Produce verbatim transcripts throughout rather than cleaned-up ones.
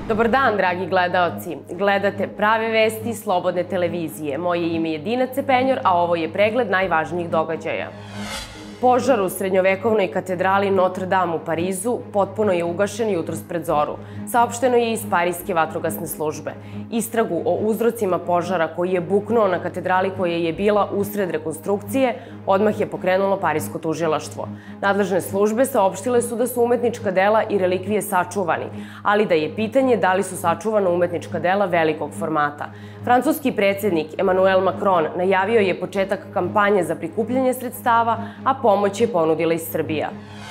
Dobar dan, dragi gledaoci. Gledate Prave vesti Slobodne televizije. Moje ime je Dina Cepenjor, a ovo je pregled najvažnijih događaja. Požar u srednjovekovnoj katedrali Notre Dame u Parizu potpuno je ugašen jutros pred zoru. Saopšteno je iz Parijske vatrogasne službe. Istragu o uzrocima požara koji je buknuo na katedrali koja je bila usred rekonstrukcije odmah je pokrenulo Parijsko tužilaštvo. Nadležne službe saopštile su da su umetnička dela i relikvije sačuvani, ali da je pitanje da li su sačuvana umetnička dela velikog formata. Francuski predsjednik Emmanuel Macron najavio je početak kampanje za prikupljanje sredstava, a pomoć je ponudila i Srbija.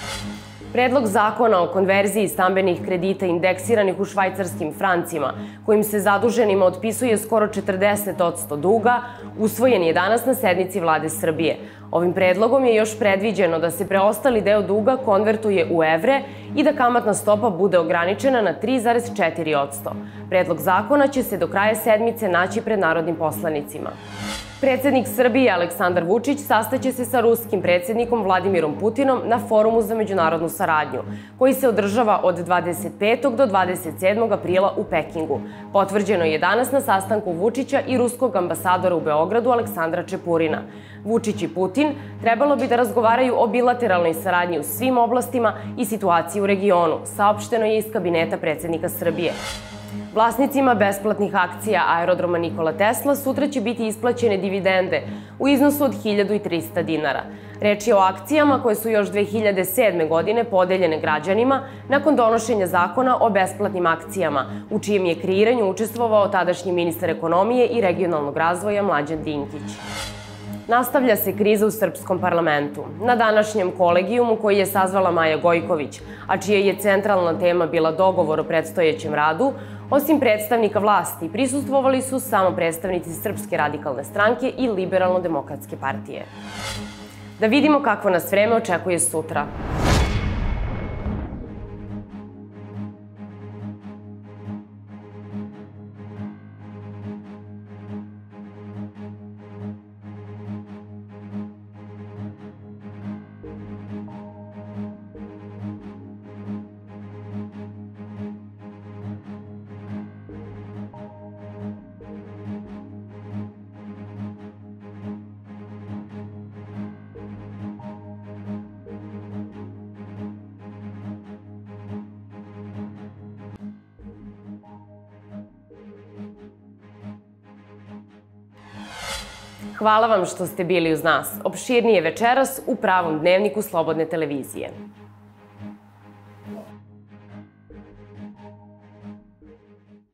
Predlog zakona o konverziji stambenih kredita indeksiranih u švajcarskim francima, kojim se zaduženima otpisuje skoro četrdeset posto duga, usvojen je danas na sednici Vlade Srbije. Ovim predlogom je još predviđeno da se preostali deo duga konvertuje u evre i da kamatna stopa bude ograničena na tri zarez četiri posto. Predlog zakona će se do kraja sedmice naći pred narodnim poslanicima. Predsednik Srbije Aleksandar Vučić sastaće se sa ruskim predsednikom Vladimirom Putinom na Forumu za međunarodnu saradnju, koji se održava od dvadeset petog do dvadeset sedmog aprila u Pekingu. Potvrđeno je danas na sastanku Vučića i ruskog ambasadora u Beogradu Aleksandra Čepurina. Vučić i Putin trebalo bi da razgovaraju o bilateralnoj saradnji u svim oblastima i situaciji u regionu, saopšteno je iz kabineta predsednika Srbije. Vlasnicima besplatnih akcija aerodroma Nikola Tesla sutra će biti isplaćene dividende u iznosu od hiljadu trista dinara. Reč je o akcijama koje su još dve hiljade sedme. godine podeljene građanima nakon donošenja zakona o besplatnim akcijama, u čijem je kreiranju učestvovao tadašnji ministar ekonomije i regionalnog razvoja Mlađan Dinkić. Nastavlja se kriza u srpskom parlamentu. Na današnjem kolegijumu koji je sazvala Maja Gojković, a čija je centralna tema bila dogovor o predstojećem radu, osim predstavnika vlasti, prisustvovali su samo predstavnici Srpske radikalne stranke i Liberalno-demokratske partije. Da vidimo kakvo nas vreme očekuje sutra. Hvala vam što ste bili uz nas. Opširnije večeras u pravom dnevniku Slobodne televizije.